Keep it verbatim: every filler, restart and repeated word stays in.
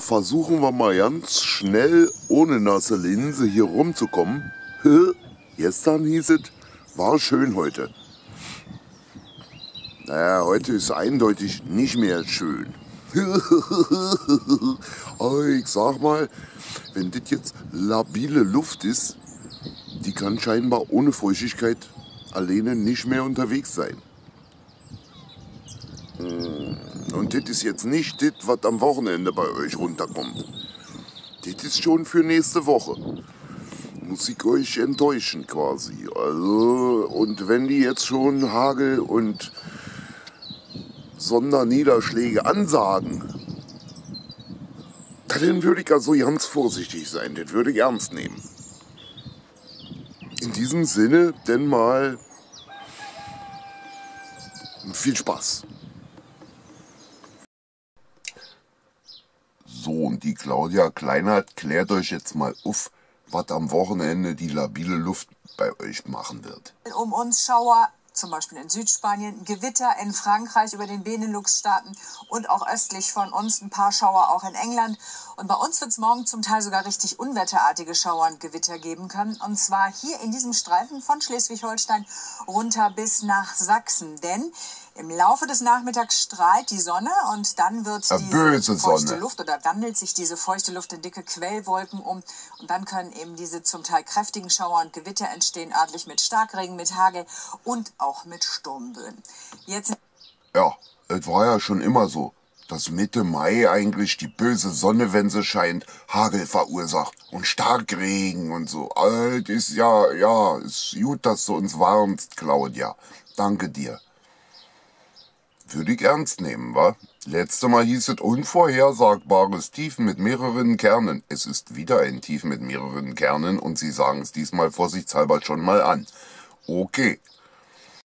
versuchen wir mal ganz schnell ohne nasse Linse hier rumzukommen. Gestern hieß es, war schön heute. Naja, heute ist eindeutig nicht mehr schön. Aber ich sag mal, wenn das jetzt labile Luft ist, die kann scheinbar ohne Feuchtigkeit alleine nicht mehr unterwegs sein. Und das ist jetzt nicht das, was am Wochenende bei euch runterkommt. Das ist schon für nächste Woche. Muss ich euch enttäuschen quasi. Also, und wenn die jetzt schon Hagel und Sonderniederschläge ansagen, dann würde ich also ganz vorsichtig sein. Das würde ich ernst nehmen. In diesem Sinne, denn mal viel Spaß. So, und die Claudia Kleinert klärt euch jetzt mal auf, was am Wochenende die labile Luft bei euch machen wird. Um uns Schauer, zum Beispiel in Südspanien, Gewitter in Frankreich über den Benelux-Staaten und auch östlich von uns ein paar Schauer auch in England. Und bei uns wird es morgen zum Teil sogar richtig unwetterartige Schauer und Gewitter geben können. Und zwar hier in diesem Streifen von Schleswig-Holstein runter bis nach Sachsen. Denn im Laufe des Nachmittags strahlt die Sonne und dann wird die böse feuchte Sonne. Luft oder wandelt sich diese feuchte Luft in dicke Quellwolken um. Und dann können eben diese zum Teil kräftigen Schauer und Gewitter entstehen, örtlich mit Starkregen, mit Hagel und auch mit Sturmböen. Jetzt Ja, es war ja schon immer so, dass Mitte Mai eigentlich die böse Sonne, wenn sie scheint, Hagel verursacht und Starkregen und so. Alt ist ja, ja, ist gut, dass du uns warnst, Claudia. Danke dir. Würde ich ernst nehmen, wa? Letzte Mal hieß es unvorhersagbares Tief mit mehreren Kernen. Es ist wieder ein Tief mit mehreren Kernen und sie sagen es diesmal vorsichtshalber schon mal an. Okay,